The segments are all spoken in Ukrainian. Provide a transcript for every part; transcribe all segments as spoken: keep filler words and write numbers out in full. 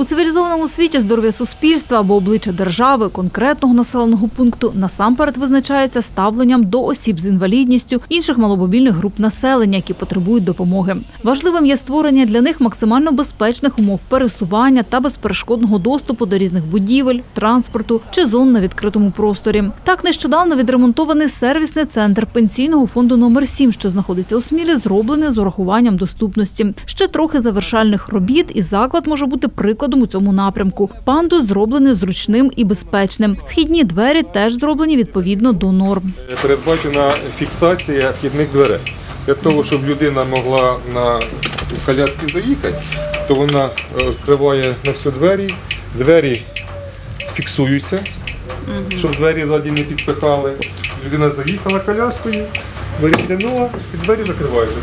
У цивілізованому світі здоров'я суспільства або обличчя держави, конкретного населеного пункту насамперед визначається ставленням до осіб з інвалідністю, інших маломобільних груп населення, які потребують допомоги. Важливим є створення для них максимально безпечних умов пересування та безперешкодного доступу до різних будівель, транспорту чи зон на відкритому просторі. Так, нещодавно відремонтований сервісний центр пенсійного фонду номер сім, що знаходиться у Смілі, зроблений з урахуванням доступності. Ще трохи завершальних робіт і заклад може бути прикладом у цьому напрямку. Пандус зроблений зручним і безпечним. Вхідні двері теж зроблені відповідно до норм. Передбачена фіксація вхідних дверей. Для того, щоб людина могла на колясці заїхати, то вона відкриває на всі двері, двері фіксуються, щоб двері ззаді не підпихали. Людина заїхала коляскою, вирівнянула і двері закриваються.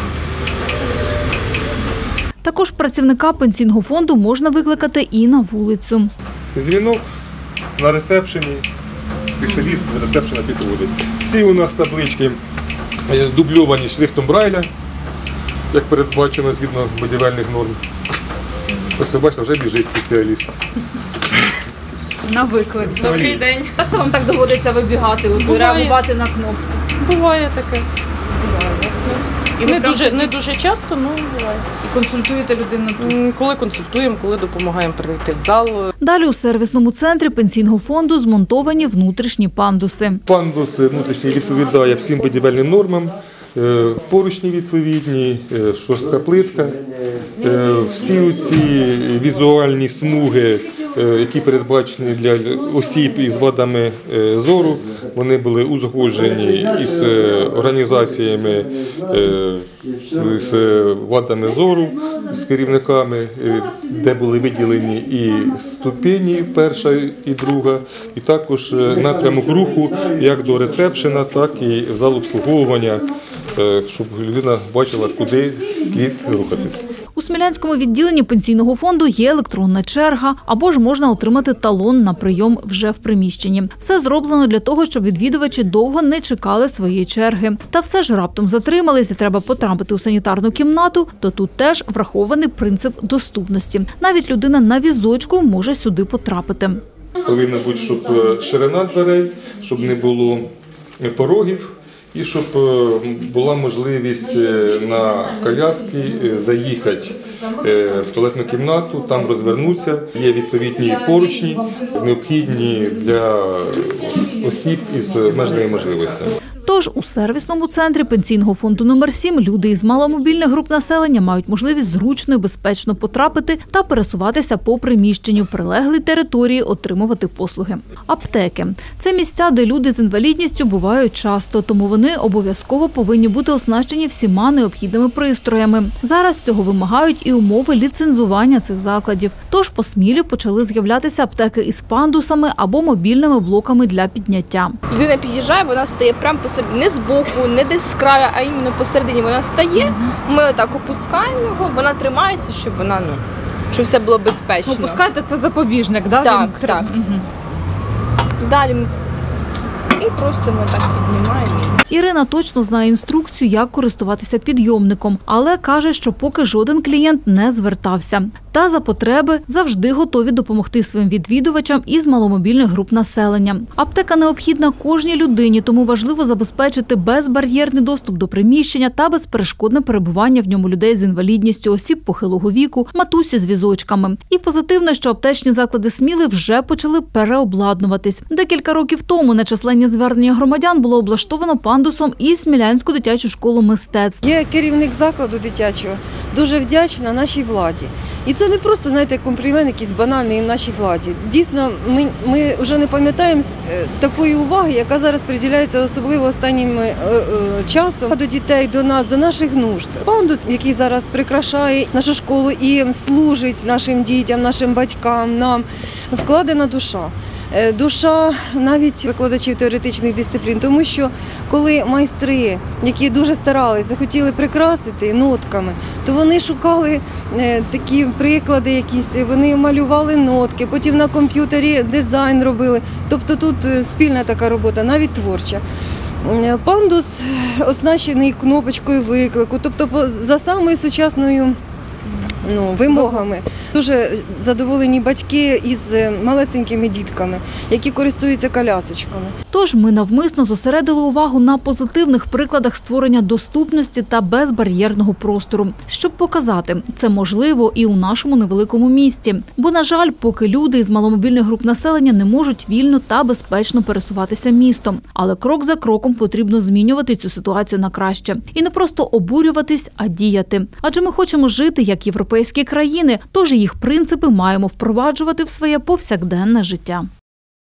Також працівника пенсійного фонду можна викликати і на вулицю. Дзвінок на ресепшені, спеціаліст з ресепшена підводить. Всі у нас таблички дубльовані шрифтом Брайля, як передбачено згідно будівельних норм. Ось ви бачите, вже біжить спеціаліст. На виклик. Добрий день. Часто вам так доводиться вибігати, реагувати на кнопку? Буває таке. Буває. І не, дуже, не дуже часто, але буває. І консультуєте людину тут? Коли консультуємо, коли допомагаємо прийти в зал. Далі у сервісному центрі пенсійного фонду змонтовані внутрішні пандуси. Пандус внутрішній відповідає всім будівельним нормам. Поручні відповідні, шорстка плитка. Всі ці візуальні смуги, які передбачені для осіб із вадами зору, вони були узгоджені із організаціями з вадами зору, з керівниками, де були виділені і ступені, перша і друга, і також напрямок руху як до ресепшена, так і в зал обслуговування, щоб людина бачила, куди слід рухатись. У Смілянському відділенні пенсійного фонду є електронна черга, або ж можна отримати талон на прийом вже в приміщенні. Все зроблено для того, щоб відвідувачі довго не чекали своєї черги. Та все ж раптом затримались і треба потрапити у санітарну кімнату, то тут теж врахований принцип доступності. Навіть людина на візочку може сюди потрапити. Повинна бути, щоб ширина дверей, щоб не було порогів. І щоб була можливість на коляски заїхати в туалетну кімнату, там розвернутися. Є відповідні поручні, необхідні для осіб із обмеженими можливостями. Тож у сервісному центрі пенсійного фонду номер сім люди із маломобільних груп населення мають можливість зручно і безпечно потрапити та пересуватися по приміщенню, прилеглій території, отримувати послуги. Аптеки – це місця, де люди з інвалідністю бувають часто, тому вони обов'язково повинні бути оснащені всіма необхідними пристроями. Зараз цього вимагають і умови ліцензування цих закладів. Тож по Смілі почали з'являтися аптеки із пандусами або мобільними блоками для підняття. Людина під'їжджає, вона стає прямо посередині, не з боку, не десь з краю, а іменно посередині вона стає. Ми отак опускаємо його, вона тримається, щоб вона, ну, щоб все було безпечно. Опускаєте – це запобіжник, да? Так, Він... так. Угу. Далі і просто ми так піднімаємо. Ірина точно знає інструкцію, як користуватися підйомником, але каже, що поки жоден клієнт не звертався. Та за потреби завжди готові допомогти своїм відвідувачам із маломобільних груп населення. Аптека необхідна кожній людині, тому важливо забезпечити безбар'єрний доступ до приміщення та безперешкодне перебування в ньому людей з інвалідністю, осіб похилого віку, матусі з візочками. І позитивно, що аптечні заклади Сміли вже почали переобладнуватись. Декілька років тому на численні звернення громадян було облаштовано пандусом і Смілянську дитячу школу мистецтв. Я керівник закладу дитячого, дуже вдячна нашій владі. І це не просто, знаєте, комплімент якийсь банальний нашій владі. Дійсно, ми, ми вже не пам'ятаємо такої уваги, яка зараз приділяється особливо останнім е, е, часом до дітей, до нас, до наших нужд. Пандус, який зараз прикрашає нашу школу і служить нашим дітям, нашим батькам, нам, вкладена душа. Душа навіть викладачів теоретичних дисциплін, тому що коли майстри, які дуже старались, захотіли прикрасити нотками, то вони шукали такі приклади якісь, вони малювали нотки, потім на комп'ютері дизайн робили. Тобто тут спільна така робота, навіть творча. Пандус оснащений кнопочкою виклику, тобто за самою сучасною ну, вимогами. Дуже задоволені батьки із малесенькими дітками, які користуються колясочками. Тож ми навмисно зосередили увагу на позитивних прикладах створення доступності та безбар'єрного простору, щоб показати, це можливо і у нашому невеликому місті. Бо, на жаль, поки люди із маломобільних груп населення не можуть вільно та безпечно пересуватися містом. Але крок за кроком потрібно змінювати цю ситуацію на краще. І не просто обурюватись, а діяти. Адже ми хочемо жити як європейські країни, тож їх принципи маємо впроваджувати в своє повсякденне життя.